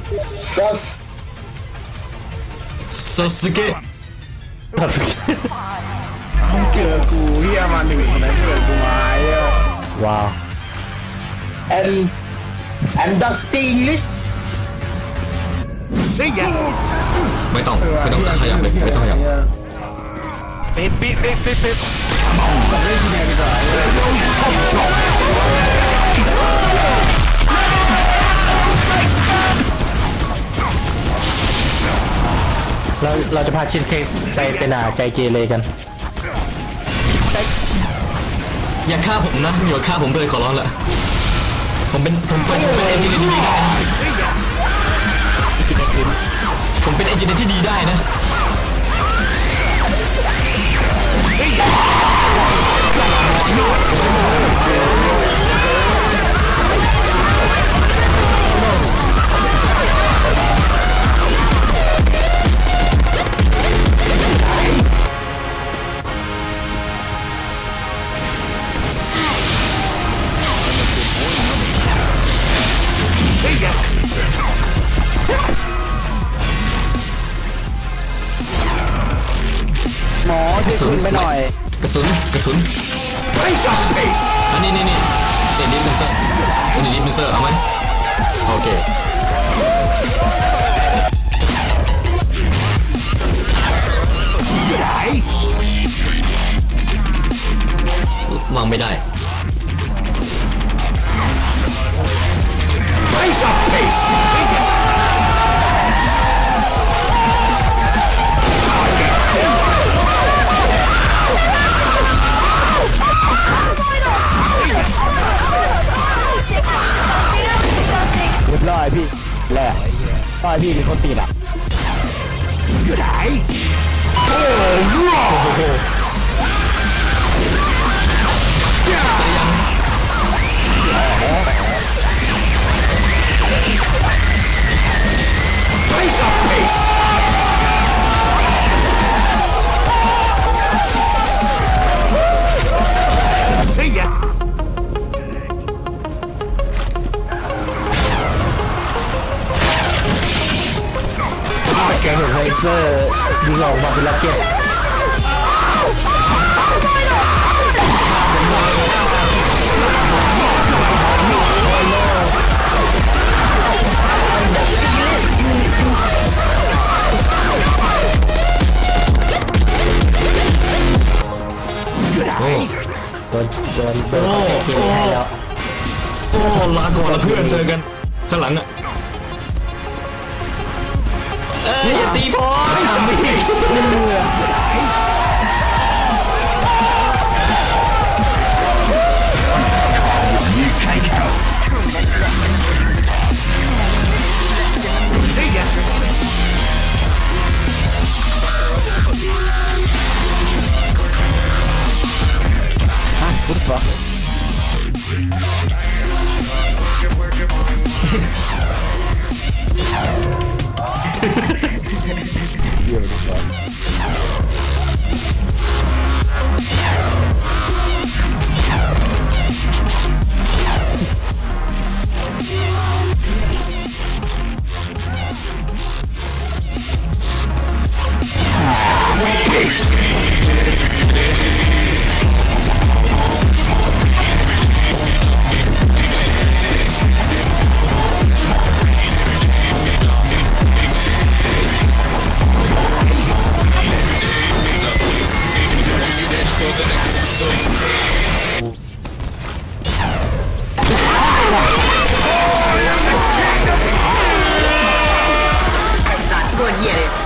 ซาสึเกะต้องเจอกูเฮียมาหนึ่งคนนั้นเจอกูมาไอ้ว้าว and does speak English ไม่ต้องขยับเลยไม่ต้องขยับปิ๊บเล่นยังไงดีกว่าเราจะพาชินเค้กไปเป็นใจเกเรกันอย่าฆ่าผมนะอย่าฆ่าผมเลยขอร้องละผมเป็นเอนจิเนียร์ที่ดีได้ผมเป็นเอนจิเนียร์ที่ดีได้นะหมอจะขึ้นไปหน่อยกระสุนอันนี้ดิฟเฟนเซอร์เอาไหมโอเควางไม่ได้เรียบร้อยพี่แหละต้อยพี่มีคนตีอ่ะอยู่ไหนโอ้โหแกเห็นไฮเซอร์ยิงออกมาเป็นล็อกเก็ตโดนเกมให้แล้วโอ้ลาก่อนละเพื่อนเจอกันข้างหลังอ่ะตีพอปุ๊บวะเดี๋ยวดีกว่าตัวเหี้ยเลย